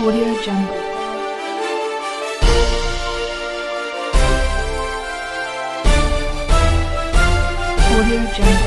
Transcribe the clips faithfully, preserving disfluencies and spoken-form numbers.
Audio Jungle. Audio Jungle.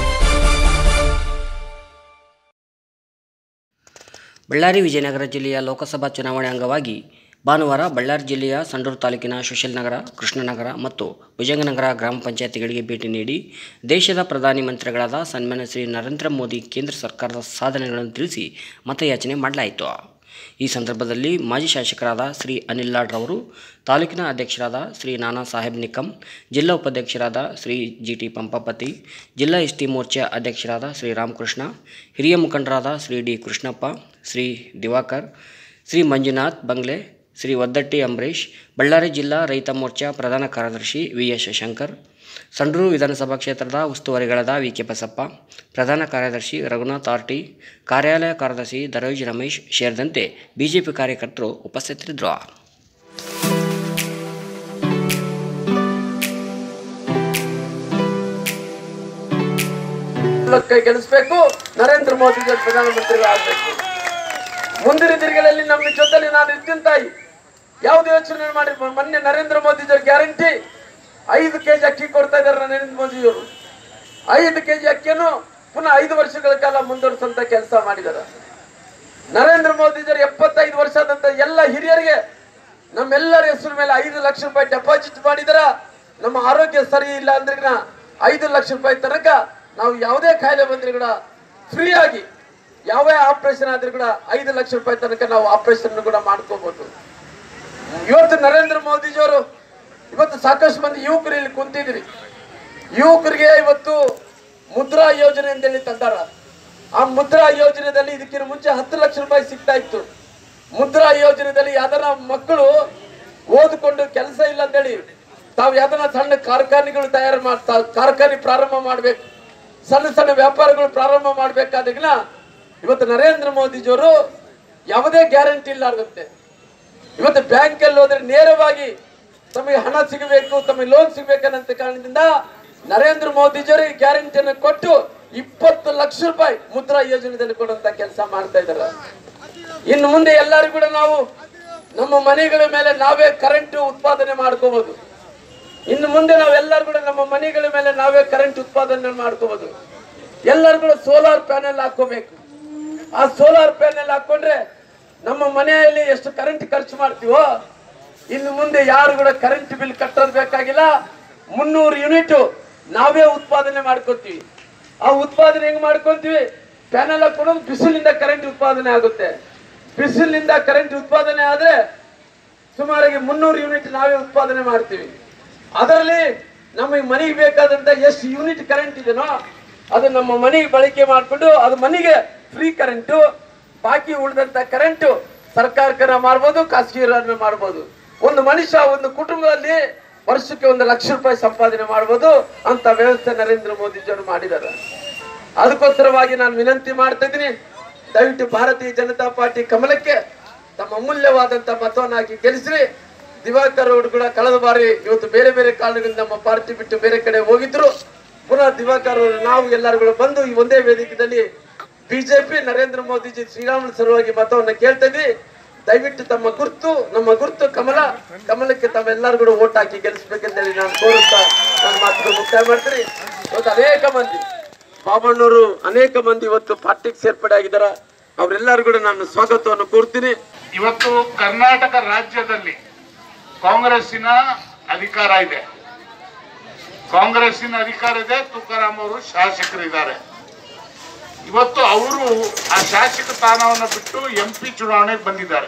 Ballari Vijayanagara ಜಿಲ್ಲೆಯ ಲೋಕಸಭಾ ಚುನಾವಣೆ ಅಂಗವಾಗಿ ಭಾನುವಾರ ಬಳ್ಳಾರಿ ಜಿಲ್ಲೆಯ ಸಂಡೂರು ತಾಲೂಕಿನ ಸುಶೀಲನಗರ, ಕೃಷ್ಣನಗರ ಮತ್ತು ಭುಜಂಗನಗರ ಗ್ರಾಮ ಪಂಚಾಯತಿಗಳಿಗೆ ಭೇಟಿ ನೀಡಿ ದೇಶದ ಪ್ರಧಾನಿ ಮಂತ್ರಿಗಳಾದ ಸನ್ಮಾನ್ಯ ಶ್ರೀ ನರೇಂದ್ರ ಮೋದಿ ಕೇಂದ್ರ ಸರ್ಕಾರದ ಸಾಧನೆಗಳನ್ನು ತಿಳಿಸಿ ಮತಯಾಚನೆ ಮಾಡಲಾಯಿತು. ಈ ಸಂದರ್ಭದಲ್ಲಿ ಮಾಜಿ ಶಾಸಕರಾದ ಶ್ರೀ ಅನಿಲ್ ಲಾಡ್ ರವರು, ತಾಲೂಕಿನ ಅಧ್ಯಕ್ಷರಾದ ಶ್ರೀ ನಾನಾ ಸಾಹೇಬ್ ನಿಕಂ, ಜಿಲ್ಲಾ ಉಪಾಧ್ಯಕ್ಷರಾದ ಶ್ರೀ ಜಿ ಟಿ ಪಂಪಾಪತಿ, ಜಿಲ್ಲಾ ಎಸ್ ಟಿ ಮೋರ್ಚಾ ಅಧ್ಯಕ್ಷರಾದ ಶ್ರೀ ರಾಮಕೃಷ್ಣ, ಹಿರಿಯ ಮುಖಂಡರಾದ ಶ್ರೀ ಡಿ ಕೃಷ್ಣಪ್ಪ, ಶ್ರೀ ದಿವಾಕರ್, ಶ್ರೀ ಮಂಜುನಾಥ್ ಬಂಗ್ಲೆ, ಶ್ರೀ ಒದ್ದಟ್ಟಿ ಅಂಬರೀಶ್, ಬಳ್ಳಾರಿ ಜಿಲ್ಲಾ ರೈತ ಮೋರ್ಚಾ ಪ್ರಧಾನ ಕಾರ್ಯದರ್ಶಿ ವಿ ಎಸ್ ಶಂಕರ್, ಸಂಡೂರು ವಿಧಾನಸಭಾ ಕ್ಷೇತ್ರದ ಉಸ್ತುವಾರಿಗಳಾದ ವಿ ಕೆ ಬಸಪ್ಪ, ಪ್ರಧಾನ ಕಾರ್ಯದರ್ಶಿ ರಘುನಾಥ್ ಆರ್ ಟಿ, ಕಾರ್ಯಾಲಯ ಕಾರ್ಯದರ್ಶಿ ದರೋಜ್ ರಮೇಶ್ ಸೇರಿದಂತೆ ಬಿಜೆಪಿ ಕಾರ್ಯಕರ್ತರು ಉಪಸ್ಥಿತರಿದ್ದರು. ಗೆಲ್ಲಿಸಬೇಕು, ನರೇಂದ್ರ ಮೋದಿ ಪ್ರಧಾನಮಂತ್ರಿಗಳು ಆಗಬೇಕು. ಮುಂದಿನ ದಿನಗಳಲ್ಲಿ ನಮ್ಮ ಜೊತೆಲಿ ನಾನು ಇರ್ತೀನಿ ತಾಯಿ. ಯಾವ್ದು ಯೋಚನೆ ಮಾಡಿ ಮೊನ್ನೆ ನರೇಂದ್ರ ಮೋದಿ ಗ್ಯಾರಂಟಿ ಐದು ಕೆಜಿ ಅಕ್ಕಿ ಕೊಡ್ತಾ ಇದ್ದಾರೆ. ನರೇಂದ್ರ ಮೋದಿಯವರು ಐದು ಕೆಜಿ ಅಕ್ಕಿಯನ್ನು ಪುನಃ ಐದು ವರ್ಷಗಳ ಕಾಲ ಮುಂದುವರಿಸುವಂತ ಕೆಲಸ ಮಾಡಿದ್ದಾರೆ. ನರೇಂದ್ರ ಮೋದಿಜರು ಎಪ್ಪತ್ತೈದು ವರ್ಷದಂತ ಎಲ್ಲ ಹಿರಿಯರಿಗೆ ನಮ್ಮೆಲ್ಲರ ಹೆಸರು ಮೇಲೆ ಐದು ಲಕ್ಷ ರೂಪಾಯಿ ಡೆಪಾಸಿಟ್ ಮಾಡಿದಾರ. ನಮ್ಮ ಆರೋಗ್ಯ ಸರಿ ಇಲ್ಲ ಅಂದ್ರೆ ಐದು ಲಕ್ಷ ರೂಪಾಯಿ ತನಕ ನಾವು ಯಾವುದೇ ಕಾಯಿಲೆ ಬಂದ್ರೆ ಕೂಡ ಫ್ರೀ ಆಗಿ ಯಾವ ಆಪರೇಷನ್ ಆದ್ರೂ ಕೂಡ ಐದು ಲಕ್ಷ ರೂಪಾಯಿ ತನಕ ನಾವು ಆಪರೇಷನ್ ಕೂಡ ಮಾಡ್ಕೋಬಹುದು. ಇವತ್ತು ನರೇಂದ್ರ ಮೋದಿಜಿಯವರು ಇವತ್ತು ಸಾಕಷ್ಟು ಮಂದಿ ಯುವಕರು ಇಲ್ಲಿ ಕುಂತಿದ್ರಿ. ಯುವಕರಿಗೆ ಇವತ್ತು ಮುದ್ರಾ ಯೋಜನೆ ಅಂತೇಳಿ ತಂದಾರ. ಆ ಮುದ್ರಾ ಯೋಜನೆಯಲ್ಲಿ ಇದಕ್ಕಿಂತ ಮುಂಚೆ ಹತ್ತು ಲಕ್ಷ ರೂಪಾಯಿ ಸಿಗ್ತಾ ಇತ್ತು. ಮುದ್ರಾ ಯೋಜನೆಯಲ್ಲಿ ಯಾವ್ದಾರ ಮಕ್ಕಳು ಓದಿಕೊಂಡು ಕೆಲಸ ಇಲ್ಲ ಅಂತೇಳಿ ತಾವು ಯಾವ್ದಾರ ಸಣ್ಣ ಕಾರ್ಖಾನೆಗಳು ತಯಾರು ಮಾಡ್ತಾ ಕಾರ್ಖಾನೆ ಪ್ರಾರಂಭ ಮಾಡ್ಬೇಕು, ಸಣ್ಣ ಸಣ್ಣ ವ್ಯಾಪಾರಗಳು ಪ್ರಾರಂಭ ಮಾಡ್ಬೇಕಾದಾಗ ಇವತ್ತು ನರೇಂದ್ರ ಮೋದಿಜಿಯವರು ಯಾವುದೇ ಗ್ಯಾರಂಟಿ ಇಲ್ಲಾರ್ದಂತೆ ಇವತ್ತು ಬ್ಯಾಂಕ್ ಅಲ್ಲಿ ಹೋದ್ರೆ ನೇರವಾಗಿ ತಮಗೆ ಹಣ ಸಿಗಬೇಕು, ತಮಗೆ ಲೋನ್ ಸಿಗಬೇಕನ್ನಂತ ಕಾರಣದಿಂದ ನರೇಂದ್ರ ಮೋದಿಜಿಯವರು ಗ್ಯಾರಂಟಿಯನ್ನು ಕೊಟ್ಟು ಇಪ್ಪತ್ತು ಲಕ್ಷ ರೂಪಾಯಿ ಮುದ್ರಾ ಯೋಜನೆಯಲ್ಲಿ ಕೊಡುವಂತ ಕೆಲಸ ಮಾಡ್ತಾ ಇದ್ದಾರೆ. ಇನ್ನು ಮುಂದೆ ಎಲ್ಲರೂ ಕೂಡ ನಾವು ನಮ್ಮ ಮನೆಗಳ ಮೇಲೆ ನಾವೇ ಕರೆಂಟ್ ಉತ್ಪಾದನೆ ಮಾಡ್ಕೋಬಹುದು. ಇನ್ನು ಮುಂದೆ ನಾವೆಲ್ಲರೂ ಕೂಡ ನಮ್ಮ ಮನೆಗಳ ಮೇಲೆ ನಾವೇ ಕರೆಂಟ್ ಉತ್ಪಾದನೆ ಮಾಡ್ಕೋಬಹುದು. ಎಲ್ಲರೂ ಕೂಡ ಸೋಲಾರ್ ಪ್ಯಾನೆಲ್ ಹಾಕೋಬೇಕು. ಆ ಸೋಲಾರ್ ಪ್ಯಾನೆಲ್ ಹಾಕೊಂಡ್ರೆ ನಮ್ಮ ಮನೆಯಲ್ಲಿ ಎಷ್ಟು ಕರೆಂಟ್ ಖರ್ಚು ಮಾಡ್ತೀವೋ ಇನ್ನು ಮುಂದೆ ಯಾರು ಕೂಡ ಕರೆಂಟ್ ಬಿಲ್ ಕಟ್ಟೋದು ಬೇಕಾಗಿಲ್ಲ. ಮುನ್ನೂರು ಯೂನಿಟ್ ನಾವೇ ಉತ್ಪಾದನೆ ಮಾಡ್ಕೊತೀವಿ. ಆ ಉತ್ಪಾದನೆ ಹೆಂಗ್ ಮಾಡ್ಕೊಂತೀವಿ? ಪ್ಯಾನೆಲ್ ಹಾಕೊಂಡು ಬಿಸಿಲಿಂದ ಕರೆಂಟ್ ಉತ್ಪಾದನೆ ಆಗುತ್ತೆ. ಬಿಸಿಲಿನಿಂದ ಕರೆಂಟ್ ಉತ್ಪಾದನೆ ಆದ್ರೆ ಸುಮಾರಿಗೆ ಮುನ್ನೂರು ಯೂನಿಟ್ ನಾವೇ ಉತ್ಪಾದನೆ ಮಾಡ್ತೀವಿ. ಅದರಲ್ಲಿ ನಮಗೆ ಮನೆಗೆ ಬೇಕಾದಂತ ಎಷ್ಟು ಯೂನಿಟ್ ಕರೆಂಟ್ ಇದೆನೋ ಅದು ನಮ್ಮ ಮನೆಗೆ ಬಳಕೆ ಮಾಡಿಕೊಂಡು ಅದು ಮನೆಗೆ ಫ್ರೀ ಕರೆಂಟು, ಬಾಕಿ ಉಳಿದಂತ ಕರೆಂಟು ಸರ್ಕಾರಕ್ಕರ ಮಾಡ್ಬೋದು, ಖಾಸಗಿ ಮಾಡ್ಬೋದು. ಒಂದು ಮನುಷ್ಯ ಒಂದು ಕುಟುಂಬದಲ್ಲಿ ವರ್ಷಕ್ಕೆ ಒಂದು ಲಕ್ಷ ರೂಪಾಯಿ ಸಂಪಾದನೆ ಮಾಡ್ಬೋದು ಅಂತ ವ್ಯವಸ್ಥೆ ನರೇಂದ್ರ ಮೋದಿಜಿಯವರು ಮಾಡಿದ್ದಾರೆ. ಅದಕ್ಕೋಸ್ಕರವಾಗಿ ನಾನು ವಿನಂತಿ ಮಾಡ್ತಾ ಇದ್ದೀನಿ, ದಯವಿಟ್ಟು ಭಾರತೀಯ ಜನತಾ ಪಾರ್ಟಿ ಕಮಲಕ್ಕೆ ತಮ್ಮ ಅಮೂಲ್ಯವಾದಂತ ಮತವನ್ನು ಹಾಕಿ ಗೆಲ್ಲಿಸ್ರಿ. ದಿವಾಕರ್ ಅವರು ಕೂಡ ಕಳೆದ ಬಾರಿ ಇವತ್ತು ಬೇರೆ ಬೇರೆ ಕಾರಣಗಳಿಂದ ನಮ್ಮ ಪಾರ್ಟಿ ಬಿಟ್ಟು ಬೇರೆ ಕಡೆ ಹೋಗಿದ್ರು. ಪುನಃ ದಿವಾಕರ್ ಅವರು ನಾವು ಎಲ್ಲರೂ ಬಂದು ಈ ಒಂದೇ ವೇದಿಕೆಯಲ್ಲಿ ಬಿಜೆಪಿ ನರೇಂದ್ರ ಮೋದಿಜಿ ಶ್ರೀರಾಮನ ಸಲುವಾಗಿ ಮತವನ್ನು ಕೇಳ್ತಾ ಇದ್ವಿ. ದಯವಿಟ್ಟು ತಮ್ಮ ಗುರ್ತು ನಮ್ಮ ಗುರ್ತು ಕಮಲ, ಕಮಲಕ್ಕೆ ತಾವೆಲ್ಲರೂ ಕೂಡ ಓಟ್ ಹಾಕಿ ಗೆಲ್ಲಿಸ್ಬೇಕಂತೇಳಿ ನಾನು ಕೋರುತ್ತಾ ನನ್ನ ಮಾತುಗಳು ಮುಕ್ತಾಯ ಮಾಡ್ತೀನಿ. ಇವತ್ತು ಅನೇಕ ಮಂದಿ ಬಾಬಣ್ಣವರು ಅನೇಕ ಮಂದಿ ಇವತ್ತು ಪಾರ್ಟಿಗೆ ಸೇರ್ಪಡೆ ಆಗಿದ್ದಾರೆ. ಅವರೆಲ್ಲರೂ ಕೂಡ ನಾನು ಸ್ವಾಗತವನ್ನು ಕೋರ್ತೀನಿ. ಇವತ್ತು ಕರ್ನಾಟಕ ರಾಜ್ಯದಲ್ಲಿ ಕಾಂಗ್ರೆಸ್ಸಿನ ಅಧಿಕಾರ ಇದೆ. ಕಾಂಗ್ರೆಸ್ಸಿನ ಅಧಿಕಾರ ಇದೆ. ತುಕಾರಾಮ್ ಅವರು ಶಾಸಕರಿದ್ದಾರೆ. ಇವತ್ತು ಅವರು ಆ ಶಾಸಕ ಸ್ಥಾನವನ್ನು ಬಿಟ್ಟು ಎಂ ಪಿ ಚುನಾವಣೆಗೆ ಬಂದಿದ್ದಾರೆ.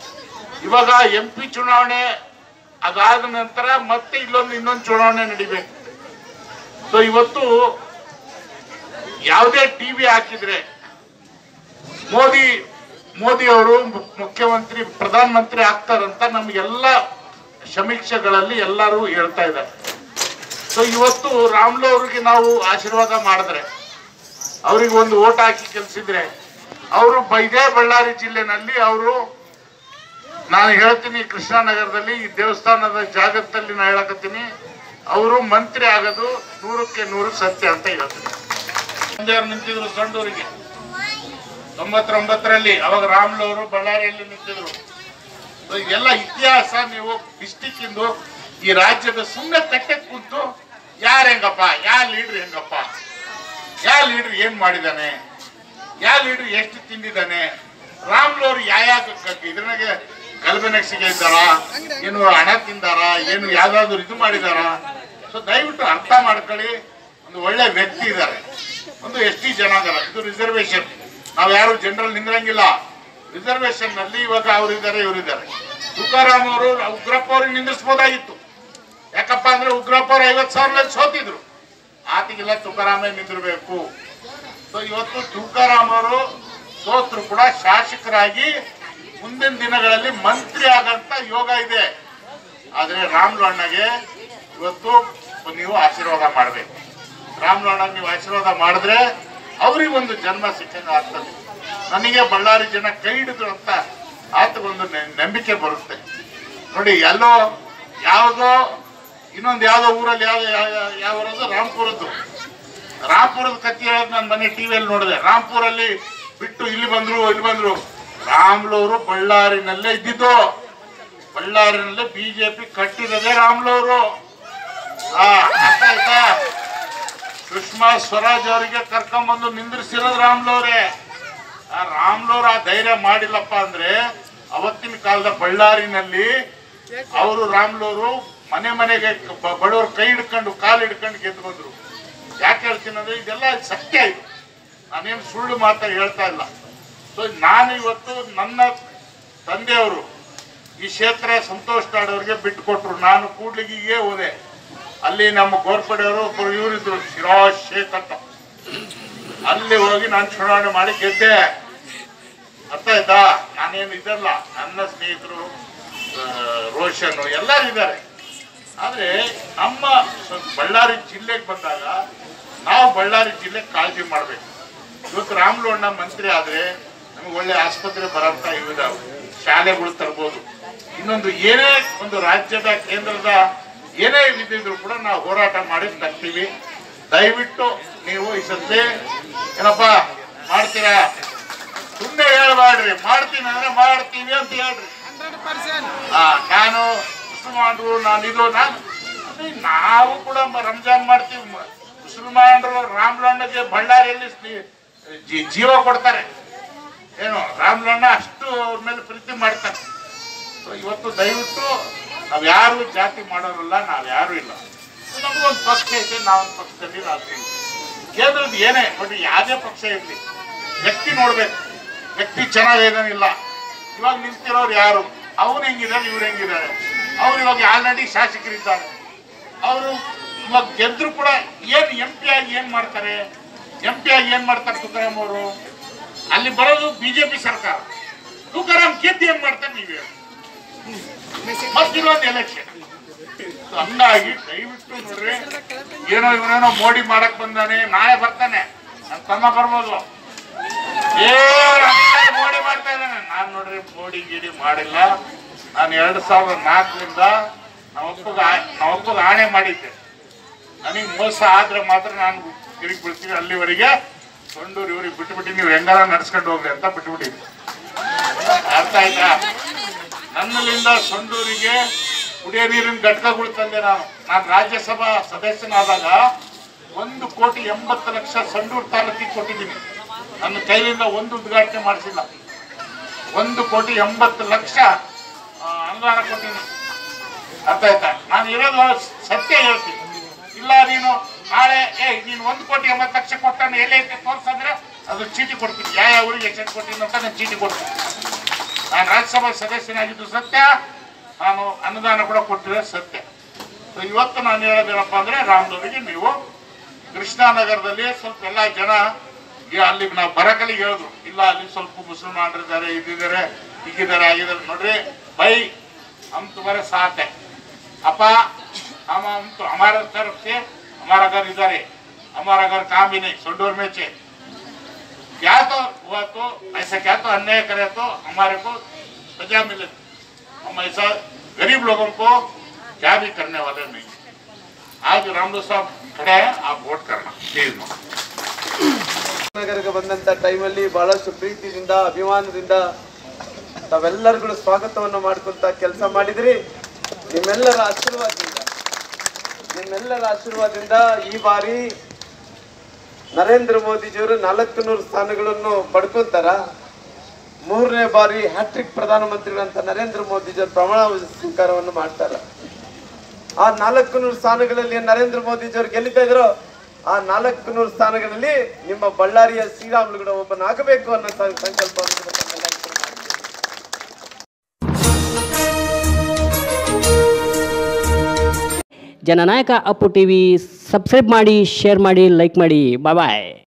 ಇವಾಗ ಎಂ ಪಿ ಚುನಾವಣೆ ಅದಾದ ನಂತರ ಮತ್ತೆ ಇಲ್ಲೊಂದು ಇನ್ನೊಂದು ಚುನಾವಣೆ ನಡಿಬೇಕು. ಸೊ ಇವತ್ತು ಯಾವುದೇ ಟಿವಿ ಹಾಕಿದ್ರೆ ಮೋದಿ ಮೋದಿ ಅವರು ಮುಖ್ಯಮಂತ್ರಿ ಪ್ರಧಾನ ಮಂತ್ರಿ ಆಗ್ತಾರಂತ ನಮ್ಗೆಲ್ಲ ಸಮೀಕ್ಷೆಗಳಲ್ಲಿ ಎಲ್ಲರೂ ಹೇಳ್ತಾ ಇದ್ದಾರೆ. ಸೊ ಇವತ್ತು ರಾಮ್ಲು ಅವ್ರಿಗೆ ನಾವು ಆಶೀರ್ವಾದ ಮಾಡಿದ್ರೆ, ಅವ್ರಿಗೆ ಒಂದು ಓಟ್ ಹಾಕಿ ಗೆಲ್ಸಿದ್ರೆ, ಅವರು ಇದೇ ಬಳ್ಳಾರಿ ಜಿಲ್ಲೆನಲ್ಲಿ ಅವರು ನಾನು ಹೇಳ್ತೀನಿ ಕೃಷ್ಣನಗರದಲ್ಲಿ ಈ ದೇವಸ್ಥಾನದ ಜಾಗದಲ್ಲಿ ನಾನು ಹೇಳಕತ್ತೀನಿ, ಅವರು ಮಂತ್ರಿ ಆಗೋದು ನೂರಕ್ಕೆ ನೂರು ಸತ್ಯ ಅಂತ ಹೇಳ್ತೀನಿ. ನಿಂತಿದ್ರು ಸಂಡೂರಿಗೆ ತೊಂಬತ್ತೊಂಬತ್ತರಲ್ಲಿ ಅವಾಗ ರಾಮ್ಲು ಅವರು ಬಳ್ಳಾರಿಯಲ್ಲಿ ನಿಂತಿದ್ರು. ಎಲ್ಲ ಇತಿಹಾಸ ನೀವು ಡಿಸ್ಟಿಕ್ ಇಂದು ಈ ರಾಜ್ಯದ ಸುಮ್ಮನೆ ತಟ್ಟೆ ಕೂತು ಯಾರು ಹೆಂಗಪ್ಪ, ಯಾವ ಲೀಡರ್ ಹೆಂಗಪ್ಪ, ಯಾವ ಲೀಡರ್ ಏನ್ ಮಾಡಿದಾನೆ, ಯಾವ ಲೀಡರ್ ಎಷ್ಟು ತಿಂದಿದ್ದಾನೆ, ರಾಮ್ಲು ಅವರು ಯಾವ ಇದ್ರಾಗೆ ಗಲ್ಬೆನಕ್ಸಿಗೆ ಇದ್ದಾರ, ಏನು ಹಣ ತಿಂದಾರ, ಏನು ಯಾವ್ದಾದ್ರು ಇದು ಮಾಡಿದಾರ. ಸೊ ದಯವಿಟ್ಟು ಅರ್ಥ ಮಾಡ್ಕೊಳ್ಳಿ. ಒಂದು ಒಳ್ಳೆ ವ್ಯಕ್ತಿ ಇದ್ದಾರೆ, ಒಂದು ಎಸ್ ಟಿ ಜನಾಂಗ, ಇದು ರಿಸರ್ವೇಶನ್. ನಾವ್ ಯಾರು ಜನರಲ್ ನಿಂದ್ರಂಗಿಲ್ಲ. ರಿಸರ್ವೇಶನ್ ನಲ್ಲಿ ಇವಾಗ ಅವರಿದ್ದಾರೆ ಇವರಿದ್ದಾರೆ. ತುಕಾರಾಮ್ ಅವರು ಉಗ್ರಪ್ಪ ಅವ್ರಿಗೆ ನಿಂದಿಸ್ಬೋದಾಗಿತ್ತು. ಯಾಕಪ್ಪ ಅಂದ್ರೆ ಉಗ್ರಪ್ಪ ಅವ್ರು ಐವತ್ ಸಾವಿರದಲ್ಲಿ ಸೋತಿದ್ರು. ಆತಿಗೆಲ್ಲ ತುಕಾರಾಮೇ ನಿಂದಿರ್ಬೇಕು. ಸೊ ಇವತ್ತು ತುಕಾರಾಮ್ ಅವರು ಸೋತ್ರು ಕೂಡ ಶಾಸಕರಾಗಿ ಮುಂದಿನ ದಿನಗಳಲ್ಲಿ ಮಂತ್ರಿ ಆಗಂತ ಯೋಗ ಇದೆ. ಆದ್ರೆ ರಾಮ್ಲು ಅಣ್ಣಗೆ ಇವತ್ತು ನೀವು ಆಶೀರ್ವಾದ ಮಾಡ್ಬೇಕು. ರಾಮ್ಲು ಅಣ್ಣಗೆ ನೀವು ಆಶೀರ್ವಾದ ಮಾಡಿದ್ರೆ ಅವ್ರಿಗೊಂದು ಜನ್ಮ ಸಿಕ್ಕಂಗ ಆಗ್ತದೆ. ನನಗೆ ಬಳ್ಳಾರಿ ಜನ ಕೈ ಹಿಡಿದ್ರು ಅಂತ ಆತಗೊಂದು ನಂಬಿಕೆ ಬರುತ್ತೆ. ನೋಡಿ, ಎಲ್ಲೋ ಯಾವುದೋ ಇನ್ನೊಂದು ಯಾವುದೋ ಊರಲ್ಲಿ ಯಾವ್ದು ಯಾವ ಊರದ್ದು ರಾಂಪುರದ್ದು ರಾಂಪುರದ ಕತ್ತಿ ಹೇಳೋದು ನನ್ನ ಮನೆ ಟಿವಿಯಲ್ಲಿ ನೋಡಿದೆ. ರಾಂಪುರಲ್ಲಿ ಬಿಟ್ಟು ಇಲ್ಲಿ ಬಂದ್ರು ಇಲ್ಲಿ ಬಂದ್ರು ರಾಮ್ಲು ಅವರು ಬಳ್ಳಾರಿನಲ್ಲೇ ಇದ್ದಿದ್ದು. ಬಳ್ಳಾರಿನಲ್ಲೇ ಬಿಜೆಪಿ ಕಟ್ಟಿರೋದೇ ರಾಮ್ಲು ಅವರು. ಆ ಅರ್ಥ ಆಯ್ತಾ? ಸುಷ್ಮಾ ಸ್ವರಾಜ್ ಅವರಿಗೆ ಕರ್ಕೊಂಡ್ಬಂದು ನಿಂದ್ರಿಸಿರೋದು ರಾಮ್ಲು ಅವರೇ. ಆ ರಾಮ್ಲು ಅವ್ರು ಆ ಧೈರ್ಯ ಮಾಡಿಲ್ಲಪ್ಪ ಅಂದ್ರೆ ಅವತ್ತಿನ ಕಾಲದ ಬಳ್ಳಾರಿನಲ್ಲಿ ಅವರು ರಾಮ್ಲು ಅವರು ಮನೆ ಮನೆಗೆ ಬಡವರು ಕೈ ಹಿಡ್ಕೊಂಡು ಕಾಲು ಹಿಡ್ಕೊಂಡು ಗೆದ್ದು ಬಂದ್ರು. ಯಾಕೆ ಹೇಳ್ತೀನಿ ಅಂದ್ರೆ ಇದೆಲ್ಲ ಸತ್ಯ. ಇದು ನಾನೇನು ಸುಳ್ಳು ಮಾತಾ ಹೇಳ್ತಾ ಇಲ್ಲ. ಸೊ ನಾನು ಇವತ್ತು ನನ್ನ ತಂದೆಯವರು ಈ ಕ್ಷೇತ್ರ ಸಂತೋಷ್ ನಾಡವ್ರಿಗೆ ಬಿಟ್ಟು ಕೊಟ್ರು. ನಾನು ಕೂಡ್ಲಿಗಿಗೆ ಹೋದೆ. ಅಲ್ಲಿ ನಮ್ಮ ಗೋರ್ಪಡೆಯವರು ಒಬ್ಬರು ಇವರಿದ್ರು, ಶಿರಾಜ್ ಶೇಖ್ ಅಂತ. ಅಲ್ಲಿ ಹೋಗಿ ನಾನು ಚುನಾವಣೆ ಮಾಡಿ ಗೆದ್ದೆ. ಅರ್ಥ ಆಯ್ತಾ? ನಾನೇನು ಇದಲ್ಲ, ನನ್ನ ಸ್ನೇಹಿತರು ರೋಷನ್ ಎಲ್ಲರೂ ಇದ್ದಾರೆ. ಆದ್ರೆ ನಮ್ಮ ಬಳ್ಳಾರಿ ಜಿಲ್ಲೆಗೆ ಬಂದಾಗ ನಾವು ಬಳ್ಳಾರಿ ಜಿಲ್ಲೆ ಕಾಳಜಿ ಮಾಡ್ಬೇಕು. ಇವತ್ತು ರಾಮ್ಲು ಅಣ್ಣ ಮಂತ್ರಿ ಆದ್ರೆ ನಮ್ಗೆ ಒಳ್ಳೆ ಆಸ್ಪತ್ರೆ ಬರಂತ ಇದಾವೆ, ಶಾಲೆಗಳು ತರ್ಬೋದು. ಇನ್ನೊಂದು ಏನೇ ಒಂದು ರಾಜ್ಯದ ಕೇಂದ್ರದ ಏನೇ ಇದ್ದಿದ್ರು ಕೂಡ ನಾವು ಹೋರಾಟ ಮಾಡಿ ತರ್ತೀವಿ. ದಯವಿಟ್ಟು ನೀವು ಈ ಸದ್ಯ ಏನಪ್ಪಾ ಮಾಡ್ತೀರಾ, ಸುಮ್ಮನೆ ಹೇಳ್ಬೇಡ್ರಿ. ಮಾಡ್ತೀನಿ ಅಂದ್ರೆ ಮಾಡ್ತೀವಿ ಅಂತ ಹೇಳ್ರಿ. ಹಾ, ನಾನು ಮುಸಲ್ಮಾನರು, ನಾನು ಇದು ನಾನು ನಾವು ಕೂಡ ರಂಜಾನ್ ಮಾಡ್ತೀವಿ. ಮುಸಲ್ಮಾನರು ರಾಮ್ಲು ಅಣ್ಣಗೆ ಬಳ್ಳಾರಿಯಲ್ಲಿ ಜೀವ ಕೊಡ್ತಾರೆ. ಏನು ರಾಮ್ಲು ಅಣ್ಣ ಅಷ್ಟು ಅವ್ರ ಮೇಲೆ ಪ್ರೀತಿ ಮಾಡ್ತಾರೆ. ಇವತ್ತು ದಯವಿಟ್ಟು ನಾವ್ ಯಾರು ಜಾತಿ ಮಾಡೋರಲ್ಲ, ನಾವ್ ಯಾರು ಇಲ್ಲ. ನಮ್ಗೊಂದು ಪಕ್ಷ ಐತೆ, ನಾವೊಂದು ಪಕ್ಷದಲ್ಲಿ ರಾಜ್ಯ ಕೇಂದ್ರದ ಏನೇ ಬಟ್ ಯಾವುದೇ ಪಕ್ಷ ಇರ್ಲಿ, ವ್ಯಕ್ತಿ ನೋಡ್ಬೇಕು. ವ್ಯಕ್ತಿ ಚೆನ್ನಾಗಿದಾನಿಲ್ಲ. ಇವಾಗ ನಿಂತಿರೋರು ಯಾರು, ಅವ್ರು ಹೆಂಗಿದ್ದಾರೆ, ಇವ್ರು ಹೆಂಗಿದ್ದಾರೆ. ಅವ್ರು ಇವಾಗ ಆಲ್ರೆಡಿ ಶಾಸಕರಿದ್ದಾರೆ. ಅವರು ಇವಾಗ ಗೆದ್ರು ಕೂಡ ಏನ್ ಎಂ ಪಿ ಆಗಿ ಏನ್ ಮಾಡ್ತಾರೆ, ಎಂ ಪಿ ಆಗಿ ಏನ್ ಮಾಡ್ತಾರೆ ತುಕಾರಾಮ್ ಅವರು? ಅಲ್ಲಿ ಬರೋದು ಬಿಜೆಪಿ ಸರ್ಕಾರ. ತುಕಾರಾಮ್ ಗೆದ್ದು ಏನ್ ಮಾಡ್ತಾರೆ ನೀವೇ? ಮತ್ತಿರೋದು ಎಲೆಕ್ಷನ್. ಹಂಗಾಗಿ ದಯವಿಟ್ಟು ನೋಡ್ರಿ, ಏನೋ ಇವನೇನೋ ಮೋಡಿ ಮಾಡಕ್ ಬಂದಾನೆ, ನಾಳೆ ಬರ್ತಾನೆ, ನನ್ನ ತಮ್ಮ ಬರ್ಬೋದು, ಏ ಮೋಡಿ ಮಾಡ್ತಾ ಇದ್ದಾನೆ. ನಾನ್ ನೋಡ್ರಿ ಮೋಡಿ ಗಿಡಿ ಮಾಡಿಲ್ಲ. ನಾನು ಎರಡ್ ಸಾವಿರದ ನಾಲ್ಕರಿಂದ ನಾವಪ್ಪಗ ನಾವಪ್ಪಗ ಆಣೆ ಮಾಡಿದ್ದೆ. ನನಗೆ ಮೋಸ ಆದ್ರೆ ಮಾತ್ರ ನಾನು ತಿರುಗಿ ಬಿಡ್ತೀವಿ. ಅಲ್ಲಿವರೆಗೆ ಸೊಂಡೂರು ಇವ್ರಿಗೆ ಬಿಟ್ಬಿಟ್ಟು ನೀವು ಹೆಂಗಾರ ನಡ್ಸ್ಕೊಂಡು ಹೋಗ್ರಿ ಅಂತ ಬಿಟ್ಬಿಟ್ಟಿದ್ವಿ. ಅರ್ಥ ಆಯ್ತಾ? ನನ್ನಲ್ಲಿಂದ ಸೊಂಡೂರಿಗೆ ಕುಡಿಯೋ ನೀರಿನ ಘಟಕಗಳು ತಂದೆ. ನಾನು ನಾನು ರಾಜ್ಯಸಭಾ ಸದಸ್ಯನಾದಾಗ ಒಂದು ಕೋಟಿ ಎಂಬತ್ತು ಲಕ್ಷ ಸಂಡೂರು ತಾಲೂಕಿಗೆ ಕೊಟ್ಟಿದ್ದೀನಿ. ನನ್ನ ಕೈಲಿಂದ ಒಂದು ಉದ್ಘಾಟನೆ ಮಾಡಿಸಿಲ್ಲ. ಒಂದು ಕೋಟಿ ಎಂಬತ್ತು ಲಕ್ಷ ಅನುದಾನ ಕೊಟ್ಟಿದ್ದೀನಿ. ಅರ್ಥ ಆಯ್ತಾ? ನಾನು ಇರೋದು ಸತ್ಯ ಹೇಳ್ತೀನಿ. ಇಲ್ಲ ನೀನು ನಾಳೆ ಏ ನೀನು ಒಂದು ಕೋಟಿ ಎಂಬತ್ತು ಲಕ್ಷ ಕೊಟ್ಟಾನೆ ಎಲ್ಲೈತೆ ತೋರ್ಸಂದ್ರೆ ಅದು ಚೀಟಿ ಕೊಡ್ತೀನಿ. ಯಾವ ಯಾವ ಊರಿಗೆ ಎಷ್ಟು ಕೊಟ್ಟಿದ್ದೀನಿ ಅಂತ ನಾನು ಚೀಟಿ ಕೊಡ್ತೀನಿ. ನಾನು ರಾಜ್ಯಸಭಾ ಸದಸ್ಯನಾಗಿದ್ದು ಸತ್ಯ, ನಾನು ಅನುದಾನ ಕೂಡ ಕೊಟ್ಟಿರೋ ಸತ್ಯ. ಇವತ್ತು ನಾನು ಹೇಳೋದೇನಪ್ಪ ಅಂದ್ರೆ ರಾಮ್ಲವರಿಗೆ ನೀವು ಕೃಷ್ಣಾನಗರದಲ್ಲಿ ಸ್ವಲ್ಪ ಎಲ್ಲ ಜನ ಅಲ್ಲಿ ನಾವು ಬರಕಲಿಗೆ ಹೇಳಿದ್ರು, ಇಲ್ಲ ಅಲ್ಲಿ ಸ್ವಲ್ಪ ಮುಸಲ್ಮಾನರಿದ್ದಾರೆ, ಇದ್ದಿದ್ದಾರೆ, ಹೀಗಿದ್ದಾರೆ, ಆಗಿದ್ದಾರೆ. ನೋಡ್ರಿ ಬೈ हम तुम्हारे साथ है अपा, हम हम तो हमारे तरफ से हमारा घर इधर है, हमारा घर काम भी नहीं सोंडूर में चे क्या तो हुआ तो ऐसा क्या तो अन्याय करे तो हमारे को सजा मिले. हम ऐसा गरीब लोगों को क्या भी करने वाले नहीं. आज रामलू साहब खड़े हैं, आप वोट करना प्लीज. ನಗರಕ್ಕೆ ಬಂದಂತ ಟೈಮಲ್ಲಿ ಬಹಳಷ್ಟು ಪ್ರೀತಿಯಿಂದ ಅಭಿಮಾನದಿಂದ ತಾವೆಲ್ಲರಿಗೂ ಸ್ವಾಗತವನ್ನು ಮಾಡ್ಕೊಂತ ಕೆಲಸ ಮಾಡಿದ್ರಿ. ನಿಮ್ಮೆಲ್ಲರ ಆಶೀರ್ವಾದದಿಂದ ನಿಮ್ಮೆಲ್ಲರ ಆಶೀರ್ವಾದದಿಂದ ಈ ಬಾರಿ ನರೇಂದ್ರ ಮೋದಿಜಿಯವರು ನಾಲ್ಕು ನೂರು ಸ್ಥಾನಗಳನ್ನು ಪಡ್ಕೊಂತಾರ. ಮೂರನೇ ಬಾರಿ ಹ್ಯಾಟ್ರಿಕ್ ಪ್ರಧಾನಮಂತ್ರಿಗಳಂತ ನರೇಂದ್ರ ಮೋದಿಜಿಯವರು ಪ್ರಮಾಣ ಸ್ವೀಕಾರವನ್ನು ಮಾಡ್ತಾರ. ಆ ನಾಲ್ಕು ನೂರು ಸ್ಥಾನಗಳಲ್ಲಿ ನರೇಂದ್ರ ಮೋದಿಜಿಯವರು ಗೆಲ್ಲಿತಾ ಇದ್ರು. ಆ ನಾಲ್ಕು ನೂರು ಸ್ಥಾನಗಳಲ್ಲಿ ನಿಮ್ಮ ಬಳ್ಳಾರಿಯ ಶ್ರೀರಾಮುಲು ಕೂಡ ಒಬ್ಬನಾಗಬೇಕು ಅನ್ನೋ ಸಂಕಲ್ಪವನ್ನು ಜನನಾಯಕ ಅಪ್ಪು ಟಿವಿ ಸಬ್ಸ್ಕ್ರೈಬ್ ಮಾಡಿ, ಶೇರ್ ಮಾಡಿ, ಲೈಕ್ ಮಾಡಿ. ಬಾಯ್ ಬಾಯ್.